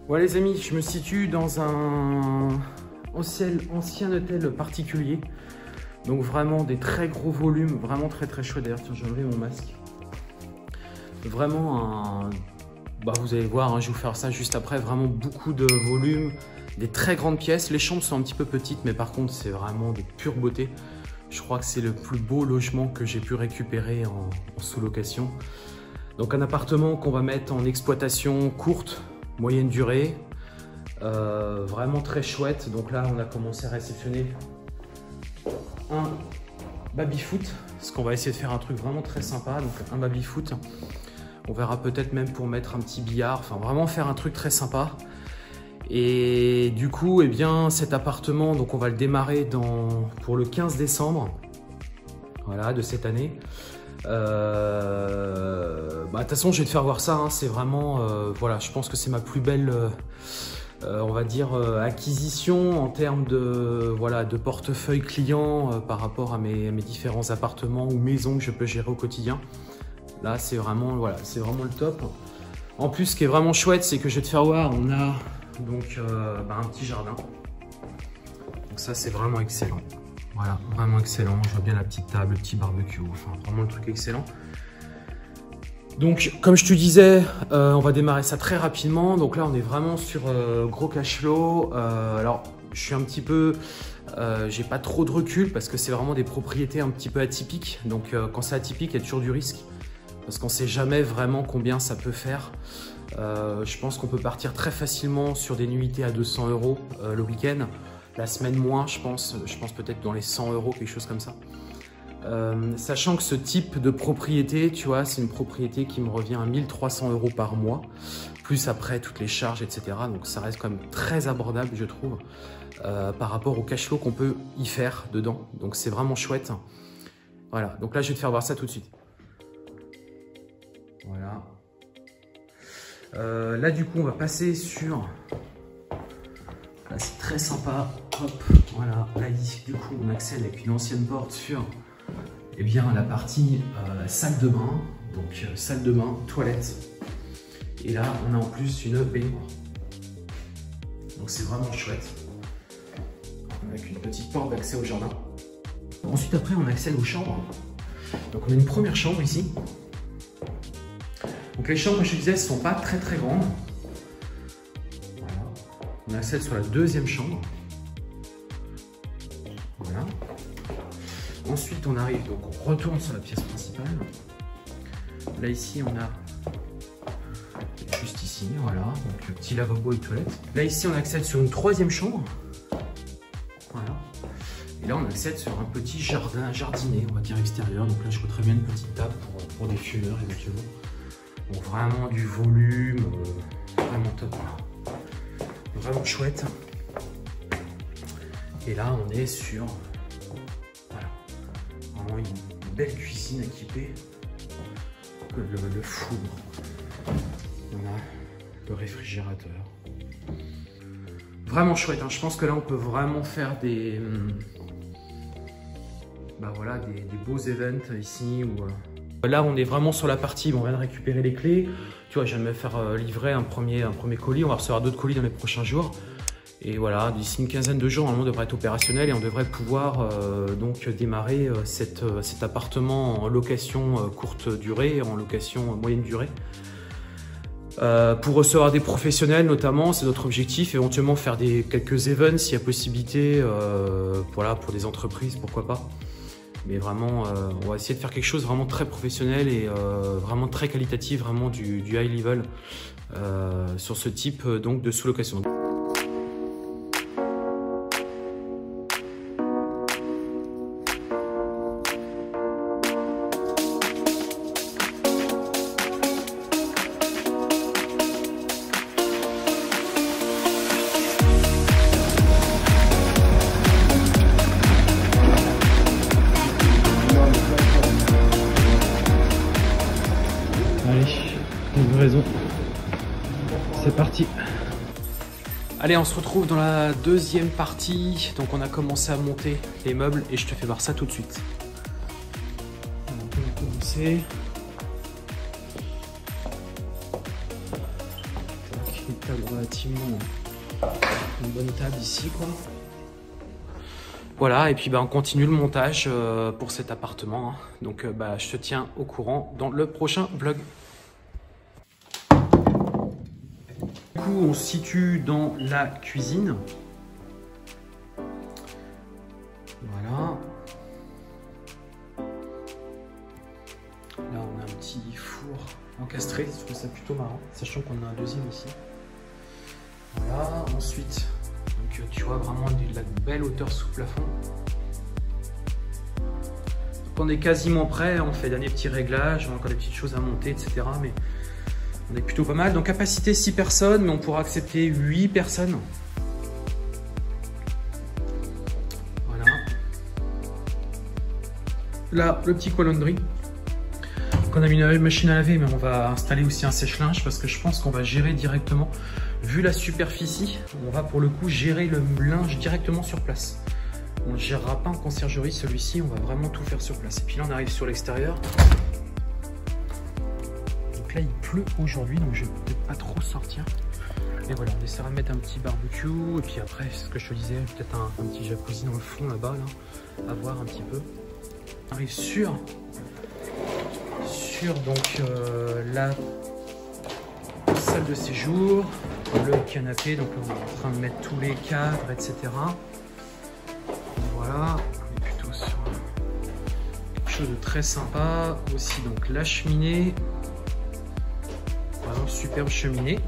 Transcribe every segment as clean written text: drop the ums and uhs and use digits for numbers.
Ouais les amis, je me situe dans un ancien hôtel particulier. Donc vraiment des très gros volumes, vraiment très chouette. D'ailleurs, tiens, je vais enlever mon masque. Vraiment un... Bah, vous allez voir, hein, je vais vous faire ça juste après. Vraiment beaucoup de volume, des très grandes pièces. Les chambres sont un petit peu petites, mais par contre, c'est vraiment de pure beauté. Je crois que c'est le plus beau logement que j'ai pu récupérer en sous-location. Donc un appartement qu'on va mettre en exploitation courte, moyenne durée. Vraiment très chouette. Donc là, on a commencé à réceptionner un baby-foot, parce qu'on va essayer de faire un truc vraiment très sympa. Donc un baby-foot, on verra peut-être même pour mettre un petit billard, enfin vraiment faire un truc très sympa. Et du coup, eh bien, cet appartement, donc on va le démarrer pour le 15 décembre, voilà, de cette année. De toute façon, je vais te faire voir ça, hein, c'est vraiment, voilà, je pense que c'est ma plus belle, on va dire, acquisition en termes de, voilà, de portefeuille client par rapport à mes différents appartements ou maisons que je peux gérer au quotidien. Là, c'est vraiment, voilà, c'est vraiment le top. En plus, ce qui est vraiment chouette, c'est que je vais te faire voir, on a donc un petit jardin. Donc ça, c'est vraiment excellent. Voilà, vraiment excellent. Je vois bien la petite table, le petit barbecue, enfin vraiment le truc excellent. Donc, comme je te disais, on va démarrer ça très rapidement. Donc là, on est vraiment sur gros cash flow. Alors, je suis un petit peu... j'ai pas trop de recul parce que c'est vraiment des propriétés un petit peu atypiques. Donc, quand c'est atypique, il y a toujours du risque. Parce qu'on sait jamais vraiment combien ça peut faire. Je pense qu'on peut partir très facilement sur des nuitées à 200 € le week-end. La semaine moins, je pense peut-être dans les 100 €, quelque chose comme ça. Sachant que ce type de propriété, tu vois, c'est une propriété qui me revient à 1 300 € par mois, plus après toutes les charges, etc. Donc ça reste quand même très abordable, je trouve, par rapport au cash flow qu'on peut y faire dedans. Donc c'est vraiment chouette. Voilà, donc là je vais te faire voir ça tout de suite. Voilà. Là du coup on va passer sur... Là c'est très sympa. Hop, voilà. Là ici du coup on accède avec une ancienne porte sur la partie salle de bain. Donc salle de bain, toilette. Et là on a en plus une baignoire. Donc c'est vraiment chouette. Avec une petite porte d'accès au jardin. Ensuite après on accède aux chambres. Donc on a une première chambre ici. Donc les chambres, je te disais, ne sont pas très grandes. Voilà. On accède sur la deuxième chambre. Voilà. Ensuite, on arrive, donc on retourne sur la pièce principale. Là ici, on a juste ici, voilà, donc le petit lavabo et toilette. Là ici, on accède sur une troisième chambre. Voilà. Et là, on accède sur un petit jardinet, on va dire extérieur. Donc là, je très bien une petite table pour des fumeurs éventuellement. Donc vraiment du volume, vraiment top, vraiment chouette. Et là on est sur, voilà, vraiment une belle cuisine équipée, le four, on a le réfrigérateur. Vraiment chouette, hein. Je pense que là on peut vraiment faire des, voilà, des beaux events ici où... Là, on est vraiment sur la partie, on vient de récupérer les clés. Tu vois, je viens de me faire livrer un premier colis. On va recevoir d'autres colis dans les prochains jours. Et voilà, d'ici une quinzaine de jours, normalement, on devrait être opérationnel et on devrait pouvoir donc démarrer cet appartement en location courte durée, en location moyenne durée. Pour recevoir des professionnels notamment, c'est notre objectif. Éventuellement faire quelques events s'il y a possibilité, voilà, pour des entreprises, pourquoi pas. Mais vraiment, on va essayer de faire quelque chose vraiment très professionnel et vraiment très qualitatif, vraiment du high level sur ce type donc de sous-location. Livraison, c'est parti. Allez, on se retrouve dans la deuxième partie. Donc on a commencé à monter les meubles et je te fais voir ça tout de suite. On peut commencer. une table relativement, une bonne table ici quoi. Voilà, et puis on continue le montage pour cet appartement. Hein. Donc je te tiens au courant dans le prochain vlog. Du coup, on se situe dans la cuisine. Voilà. Là, on a un petit four encastré. Je trouve ça plutôt marrant, sachant qu'on a un deuxième ici. Voilà, ensuite... Donc tu vois vraiment de la belle hauteur sous plafond. Donc on est quasiment prêt, on fait dernier petit réglage, on a encore des petites choses à monter, etc. Mais on est plutôt pas mal. Donc capacité 6 personnes, mais on pourra accepter 8 personnes. Voilà. Là, le petit coin laundry. Donc on a mis une machine à laver, mais on va installer aussi un sèche-linge parce que je pense qu'on va gérer directement. Vu la superficie, on va pour le coup gérer le linge directement sur place. On ne gérera pas en conciergerie celui-ci, on va vraiment tout faire sur place. Et puis là on arrive sur l'extérieur. Donc là il pleut aujourd'hui, donc je vais peut-être pas trop sortir. Et voilà, on essaiera de mettre un petit barbecue. Et puis après, c'est ce que je te disais, peut-être un petit jacuzzi dans le fond là-bas, là, à voir un petit peu. On arrive sur donc la salle de séjour, le canapé, donc là on est en train de mettre tous les cadres, etc. Voilà, on est plutôt sur quelque chose de très sympa. Aussi donc la cheminée, vraiment superbe cheminée.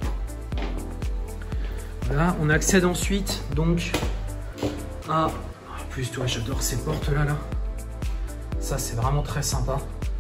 Voilà, on accède ensuite donc à... En plus toi j'adore ces portes là. Ça c'est vraiment très sympa.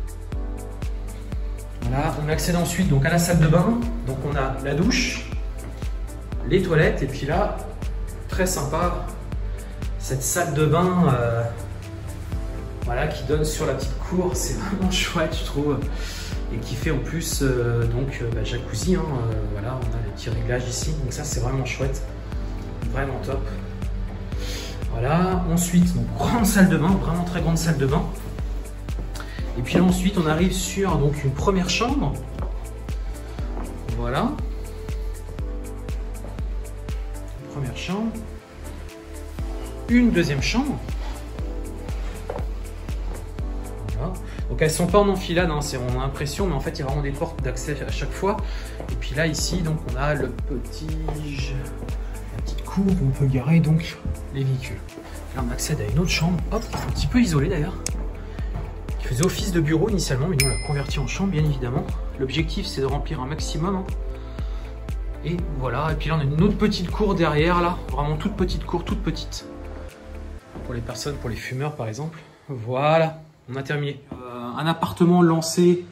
Voilà, on accède ensuite donc à la salle de bain. Donc on a la douche, les toilettes et puis là, très sympa, cette salle de bain voilà, qui donne sur la petite cour. C'est vraiment chouette je trouve. Et qui fait en plus jacuzzi. Hein, voilà, on a les petits réglages ici. Donc ça c'est vraiment chouette. Vraiment top. Voilà, ensuite, donc, grande salle de bain, vraiment très grande salle de bain. Et puis là ensuite on arrive sur donc une première chambre. Voilà. Une première chambre. Une deuxième chambre. Voilà. Donc elles sont pas en enfilade, hein, on a l'impression, mais en fait il y a vraiment des portes d'accès à chaque fois. Et puis là ici donc on a la petite cour où on peut garer donc les véhicules. Là on accède à une autre chambre, hop, un petit peu isolée d'ailleurs. Qui faisait office de bureau initialement, mais nous on l'a converti en chambre bien évidemment. L'objectif c'est de remplir un maximum. Hein. Et voilà, et puis là on a une autre petite cour derrière là, vraiment toute petite cour, toute petite. Pour les personnes, pour les fumeurs par exemple. Voilà, on a terminé. Un appartement lancé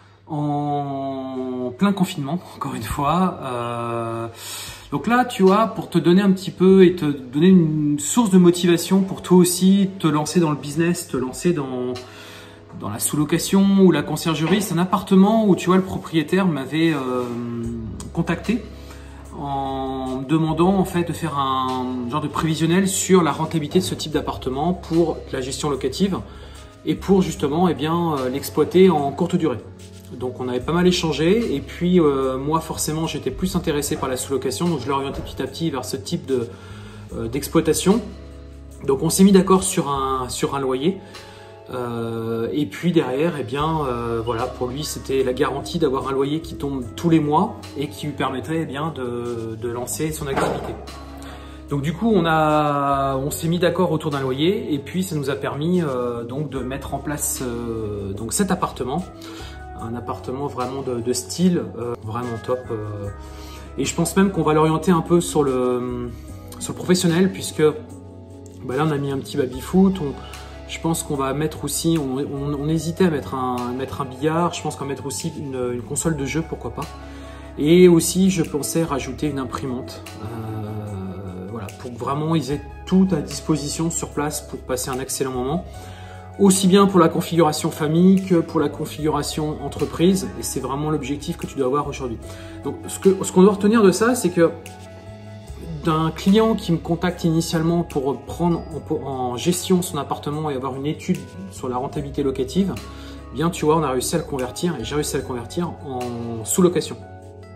en plein confinement, encore une fois. Donc là, tu vois, pour te donner un petit peu et te donner une source de motivation pour toi aussi, te lancer dans le business, te lancer dans la sous-location ou la conciergerie, c'est un appartement où tu vois le propriétaire m'avait contacté en me demandant en fait de faire un genre de prévisionnel sur la rentabilité de ce type d'appartement pour la gestion locative et pour justement l'exploiter en courte durée. Donc on avait pas mal échangé et puis moi forcément j'étais plus intéressé par la sous-location, donc je l'ai orienté petit à petit vers ce type d'exploitation. Donc on s'est mis d'accord sur un loyer. Et puis derrière, voilà, pour lui c'était la garantie d'avoir un loyer qui tombe tous les mois et qui lui permettrait de lancer son activité. Donc du coup on s'est mis d'accord autour d'un loyer et puis ça nous a permis donc de mettre en place donc cet appartement, un appartement vraiment de style vraiment top. Et je pense même qu'on va l'orienter un peu sur le professionnel puisque là on a mis un petit baby-foot. Je pense qu'on va mettre aussi, on hésitait à mettre un billard, je pense qu'on va mettre aussi une console de jeu, pourquoi pas. Et aussi, je pensais rajouter une imprimante, voilà, pour que vraiment ils aient tout à disposition sur place pour passer un excellent moment. Aussi bien pour la configuration famille que pour la configuration entreprise. Et c'est vraiment l'objectif que tu dois avoir aujourd'hui. Donc ce qu'on doit retenir de ça, c'est que d'un client qui me contacte initialement pour prendre en gestion son appartement et avoir une étude sur la rentabilité locative, bien tu vois, on a réussi à le convertir et j'ai réussi à le convertir en sous-location.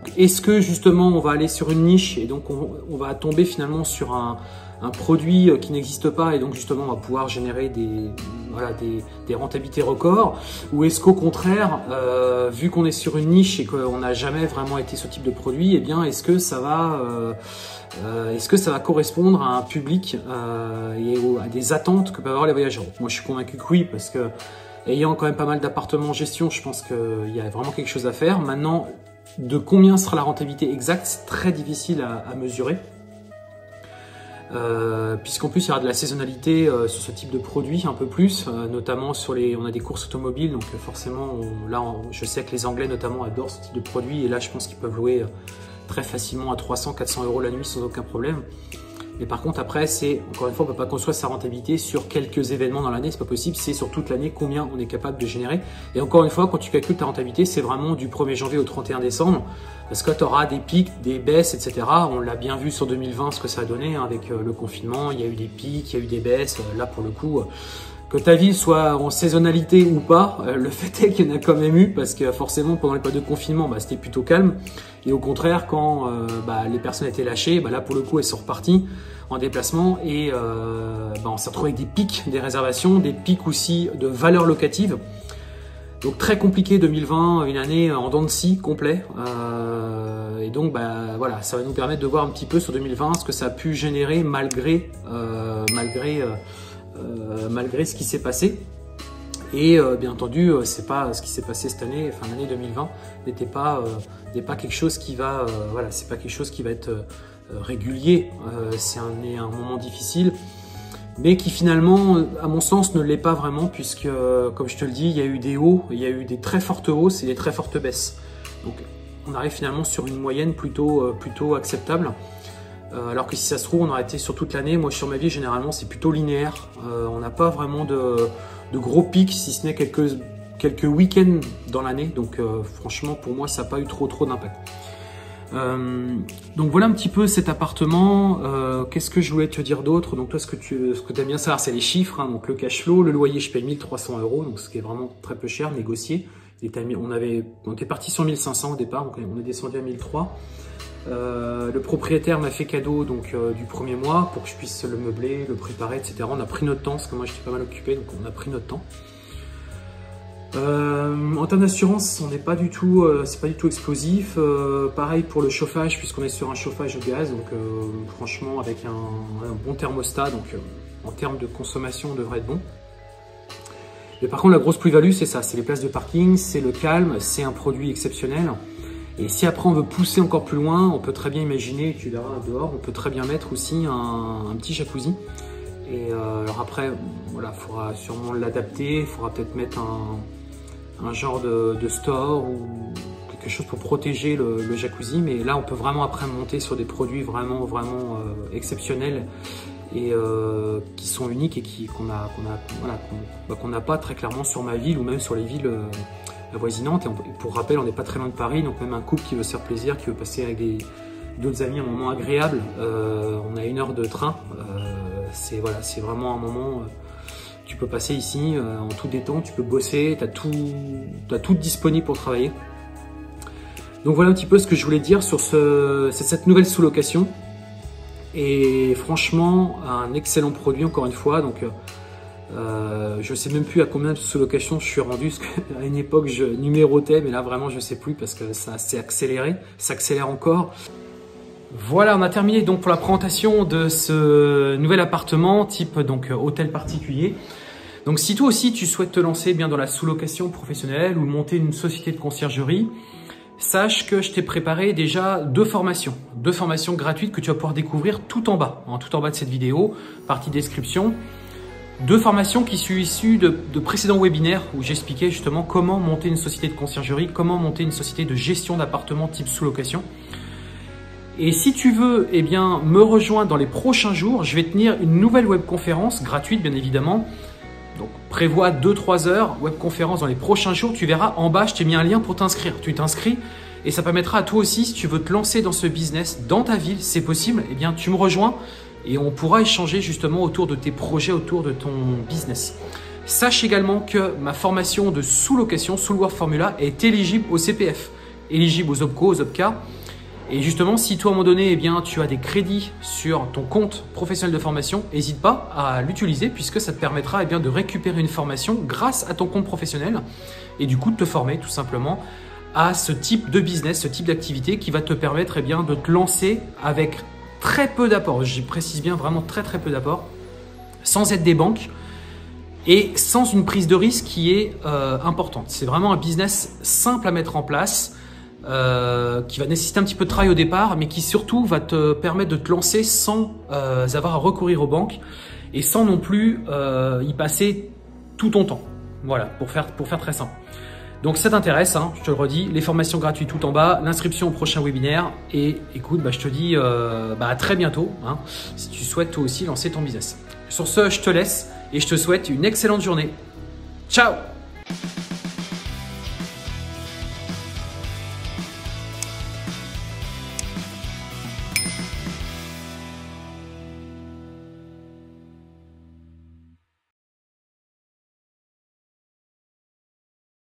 Est-ce que justement on va aller sur une niche et donc on va tomber finalement sur un produit qui n'existe pas et donc justement on va pouvoir générer des rentabilités records, ou est-ce qu'au contraire, vu qu'on est sur une niche et qu'on n'a jamais vraiment été ce type de produit, eh bien est-ce que ça va correspondre à un public et à des attentes que peuvent avoir les voyageurs? Moi je suis convaincu que oui, parce que ayant quand même pas mal d'appartements en gestion, je pense qu'il y a vraiment quelque chose à faire. Maintenant, de combien sera la rentabilité exacte, c'est très difficile à mesurer. Puisqu'en plus il y aura de la saisonnalité sur ce type de produit un peu plus, notamment on a des courses automobiles, donc forcément je sais que les Anglais notamment adorent ce type de produit, et là je pense qu'ils peuvent louer très facilement à 300-400 € la nuit sans aucun problème. Mais par contre après, encore une fois, on ne peut pas construire sa rentabilité sur quelques événements dans l'année, c'est pas possible, c'est sur toute l'année combien on est capable de générer. Et encore une fois, quand tu calcules ta rentabilité, c'est vraiment du 1er janvier au 31 décembre, parce que tu auras des pics, des baisses, etc. On l'a bien vu sur 2020 ce que ça a donné, hein, avec le confinement, il y a eu des pics, il y a eu des baisses. Là pour le coup, que ta ville soit en saisonnalité ou pas, le fait est qu'il y en a quand même eu, parce que forcément pendant les périodes de confinement, c'était plutôt calme. Et au contraire, quand les personnes étaient lâchées, là pour le coup elles sont reparties en déplacement, et on s'est retrouvé avec des pics des réservations, des pics aussi de valeur locative. Donc très compliqué 2020, une année en dents de scie complet. Et donc voilà, ça va nous permettre de voir un petit peu sur 2020 ce que ça a pu générer malgré ce qui s'est passé. Et bien entendu, c'est pas ce qui s'est passé cette année, fin d'année 2020, n'est pas quelque chose qui va, c'est pas quelque chose qui va être régulier. C'est un moment difficile, mais qui finalement, à mon sens, ne l'est pas vraiment, puisque, comme je te le dis, il y a eu des hauts, il y a eu des très fortes hausses et des très fortes baisses. Donc, on arrive finalement sur une moyenne plutôt acceptable. Alors que si ça se trouve, on aurait été sur toute l'année. Moi, sur ma vie, généralement, c'est plutôt linéaire. On n'a pas vraiment de gros pics, si ce n'est quelques week-ends dans l'année. Donc, franchement, pour moi, ça n'a pas eu trop d'impact. Donc voilà un petit peu cet appartement. Qu'est-ce que je voulais te dire d'autre? Donc toi, ce que tu aimes bien savoir, c'est les chiffres, hein. Donc le cash flow, le loyer, je paye 1300 €, donc ce qui est vraiment très peu cher, négocié. On était parti sur 1500 au départ, donc on est descendu à 1300. Le propriétaire m'a fait cadeau donc du premier mois pour que je puisse le meubler, le préparer, etc. On a pris notre temps, parce que moi j'étais pas mal occupé, donc on a pris notre temps. En termes d'assurance, on n'est pas du tout, c'est pas du tout explosif. Pareil pour le chauffage, puisqu'on est sur un chauffage au gaz, donc franchement avec un bon thermostat, donc en termes de consommation, on devrait être bon. Mais par contre, la grosse plus-value, c'est ça, c'est les places de parking, c'est le calme, c'est un produit exceptionnel. Et si après on veut pousser encore plus loin, on peut très bien imaginer, tu verras dehors, on peut très bien mettre aussi un petit jacuzzi. Et alors après, voilà, il faudra sûrement l'adapter, il faudra peut-être mettre un genre de store ou quelque chose pour protéger le jacuzzi. Mais là, on peut vraiment après monter sur des produits vraiment exceptionnels et qui sont uniques et qu'on n'a pas très clairement sur ma ville ou même sur les villes avoisinantes. Et pour rappel, on n'est pas très loin de Paris, donc même un couple qui veut se faire plaisir, qui veut passer avec d'autres amis un moment agréable, on a 1 heure de train. C'est vraiment un moment, tu peux passer ici en tout détente, tu peux bosser, tu as tout disponible pour travailler. Donc voilà un petit peu ce que je voulais dire sur cette nouvelle sous-location. Et franchement, un excellent produit encore une fois. Donc je sais même plus à combien de sous-locations je suis rendu, parce qu'à une époque je numérotais, mais là vraiment je sais plus parce que ça s'est accéléré, ça accélère encore. Voilà, on a terminé donc pour la présentation de ce nouvel appartement type donc hôtel particulier. Donc si toi aussi tu souhaites te lancer bien dans la sous-location professionnelle ou monter une société de conciergerie, sache que je t'ai préparé déjà deux formations gratuites que tu vas pouvoir découvrir tout en bas de cette vidéo, partie description. 2 formations qui sont issues de précédents webinaires où j'expliquais justement comment monter une société de conciergerie, comment monter une société de gestion d'appartements type sous-location. Et si tu veux me rejoindre dans les prochains jours, je vais tenir une nouvelle webconférence gratuite bien évidemment. Donc prévois 2-3 heures webconférence dans les prochains jours. Tu verras en bas, je t'ai mis un lien pour t'inscrire. Tu t'inscris et ça permettra à toi aussi, si tu veux te lancer dans ce business dans ta ville, c'est possible, tu me rejoins et on pourra échanger justement autour de tes projets, autour de ton business. Sache également que ma formation de sous-location, Sous-Loueur Formula, est éligible au CPF. éligible aux OPCO, aux OPCA. Et justement, si toi, à un moment donné, eh bien, tu as des crédits sur ton compte professionnel de formation, n'hésite pas à l'utiliser puisque ça te permettra eh bien, de récupérer une formation grâce à ton compte professionnel et du coup de te former tout simplement à ce type de business, ce type d'activité qui va te permettre eh bien, de te lancer avec très peu d'apports. J'y précise bien vraiment très peu d'apports, sans aide des banques et sans une prise de risque qui est importante. C'est vraiment un business simple à mettre en place. Qui va nécessiter un petit peu de travail au départ, mais qui surtout va te permettre de te lancer sans avoir à recourir aux banques et sans non plus y passer tout ton temps. Voilà, pour faire très simple. Donc si ça t'intéresse, hein, je te le redis, les formations gratuites tout en bas, l'inscription au prochain webinaire et écoute, je te dis à très bientôt hein, si tu souhaites toi aussi lancer ton business. Sur ce, je te laisse et je te souhaite une excellente journée. Ciao!